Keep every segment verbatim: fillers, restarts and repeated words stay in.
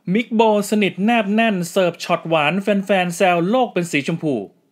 มิกโบสนิทแนบแน่นเสิร์ฟช็อตหวานแฟนๆแซวโลกเป็นสีชมพู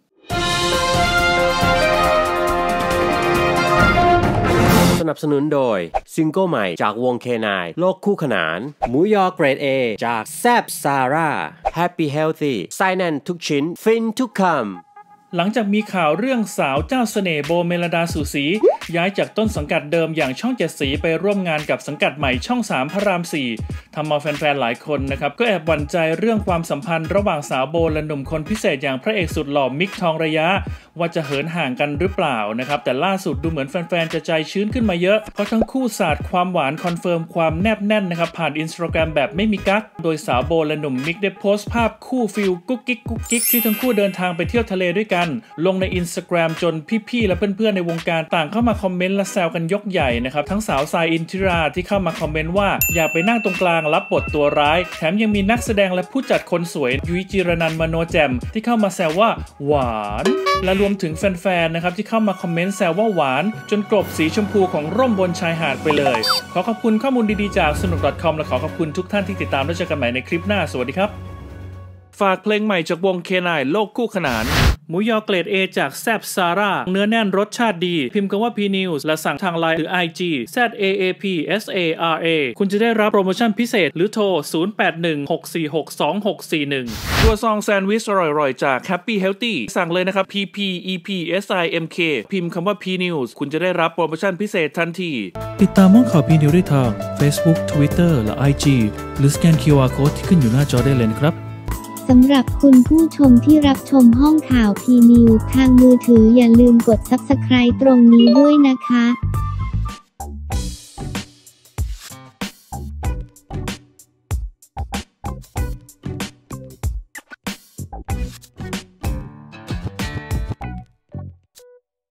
สนับสนุนโดยซิงเกิลใหม่จากวง เค ไนน์ โลกคู่ขนานหมูยอเกรด เอ จากแซบซาร่า Happy Healthy ไส้แน่นทุกชิ้นฟินทุกคำหลังจากมีข่าวเรื่องสาวเจ้าเสน่ห์โบเมลดาสุศรีย้ายจากต้นสังกัดเดิมอย่างช่องเจ็ดสีไปร่วมงานกับสังกัดใหม่ช่องสามพระรามสี่ทำเอาแฟนๆหลายคนนะครับก็แอบหวั่นใจเรื่องความสัมพันธ์ระหว่างสาวโบและหนุ่มคนพิเศษอย่างพระเอกสุดหล่อมิกทองระยะว่าจะเหินห่างกันหรือเปล่านะครับแต่ล่าสุดดูเหมือนแฟนๆจะใจชื้นขึ้นมาเยอะเพราะทั้งคู่สาดความหวานคอนเฟิร์มความแนบแน่นนะครับผ่านอินสตาแกรมแบบไม่มีกั๊กโดยสาวโบและหนุ่มมิกได้โพสต์ภาพคู่ฟิลกุ๊กกิ๊กกุ๊กกิ๊กที่ทั้งคู่เดินทางไปเที่ยวทะเลด้วยกันลงในอินสตาแกรมจนพี่ๆและเพื่อนๆในวงการต่างเข้ามาคอมเมนต์และแซวกันยกใหญ่นะครับทั้งสาวทรายอินทิราที่เข้ามาคอมเมนต์ว่าอย่าไปนั่งตรงกลางรับบทตัวร้ายแถมยังมีนักแสดงและผู้จัดคนสวยยุ้ยจิรนันท์มโนแจ่มที่เข้ามาแซวว่าหวานและรวมถึงแฟนๆนะครับที่เข้ามาคอมเมนต์แซวว่าหวานจนกลบสีชมพูของร่มบนชายหาดไปเลยขอขอบคุณข้อมูลดีๆจากสนุก .com และขอขอบคุณทุกท่านที่ติดตามแล้วเจอกันใหม่ในคลิปหน้าสวัสดีครับฝากเพลงใหม่จากวง เค ไนน์ โลกคู่ขนานหมูยอเกรด A จากแซบซาร่าเนื้อแน่นรสชาติดีพิมพ์คำว่า พี นิวส์ และสั่งทางไลน์หรือ ไอ จี แซด เอ เอ พี เอส เอ อาร์ เอ คุณจะได้รับโปรโมชั่นพิเศษหรือโทร ศูนย์ แปด หนึ่ง หก สี่ หก สอง หก สี่ หนึ่ง ตัวซองแซนด์วิชอร่อยๆจาก Happy Healthy สั่งเลยนะครับ พี พี อี พี เอส ไอ เอ็ม เค พิมพ์คำว่า P News คุณจะได้รับโปรโมชั่นพิเศษทันทีติดตามห้องข่าว P News ได้ทาง Facebook Twitter และ ไอ จี หรือสแกน คิว อาร์ Code ที่ขึ้นอยู่หน้าจอได้เลยนะครับสำหรับคุณผู้ชมที่รับชมห้องข่าว พี นิวส์ ทางมือถืออย่าลืมกด ซับสไครบ์ ตรงนี้ด้วยนะคะ